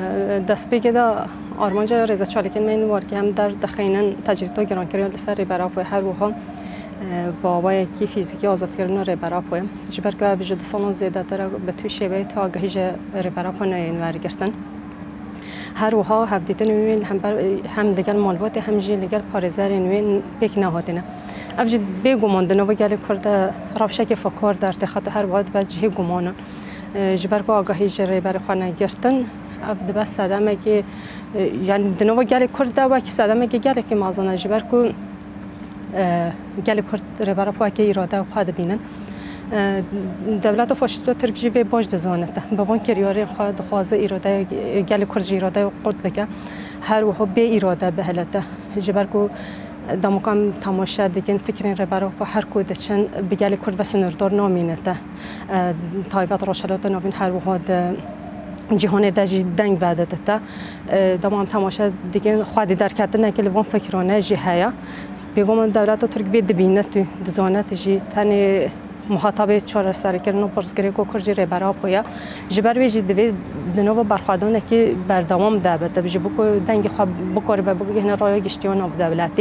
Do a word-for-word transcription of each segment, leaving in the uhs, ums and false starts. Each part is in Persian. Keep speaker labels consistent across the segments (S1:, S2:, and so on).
S1: دست بگیده آرمانجا رضا چالکین من وارگی هم در دخینن تجربه گرانکریال سر ریبرا پوی هر وها بابای کی فیزیکی آزاد کردن ریبرا پوی جبر که وجود سالن زیاده تر به توی شیوه تا آگاهی ریبرا پوی نین ورگرتن هر وها هفدیتن وین هم بر هم لگل مالبات هم جی لگل پارزر وین بیک نهادینه افجد بی گماندن و گل کرده روشک فکر در تخت هر واد به جهی گمانن جبر که آگاهی ریبرا خانه گرتن افد بس صدمه که یعنی دنوا گل کرده و کی صدمه که گل که مازن جبر که گل کرد ریبرا پوی که اراده خود بینن دولت فاشیست و ترکیه و باج دزانته به وان کریاری خواهد خوازه اراده گل کرد اراده و قرد بگه هر وها به اراده به حالته جبر کو دمکان تماشا دیگه فکرین ریبرا پوی هر کود چن به گل کرد و سنردار نامینته تایبت راشلات نامین هر وها جهان دجی دنگ وعده داده دمام تماشا دیگه خواهد در کردن نکل وان فکرانه جهیا بیگم دولت ترکیه دبینه تو دزانت جی تنی مخاطب چهار سر کردن و پرسگری کو کرجی ریبرا پویا جبر ویجی دوی دنوا برخوادانه که بردوام دابته بجی بکو دنگ خواب بکاره به بگه هن رای گشتیان آف دولتی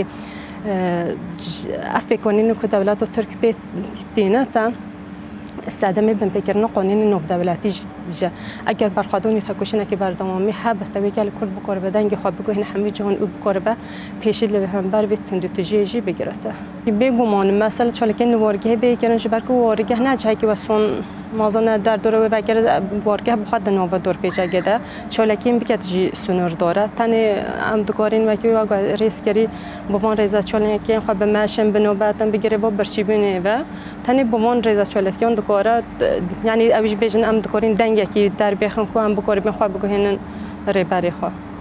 S1: اف بکنین که دولت ترکیه دینه تا استعدام بن بکرنا قانون نو دولتی جا اگر برخوادانی تکوشنه که بردوامی حب توی گل کرد بکاره به دنگ خواب بگه هن همه جهان او بکاره به پیشی لی هم بر ویت تندتجی جی بگیرته بگمان مثلا چالکین وارگه بیکرن جبر کو وارگه نه چای که واسون مازن در دوره و وگر وارگه بخواد نو دور پیچه گده چالکین بکت جی سونر داره تنی ام دکارین و که ریسکری بوان رضا چالکین خواب به ماشین بنوبتن بگیره با برچی بینه و تنی بوان رضا چالکین دکاره یعنی اوج بیشتر ام دکارین دنگی که در بخون کو ام بکاره بخواب بگه هن ریبری خواه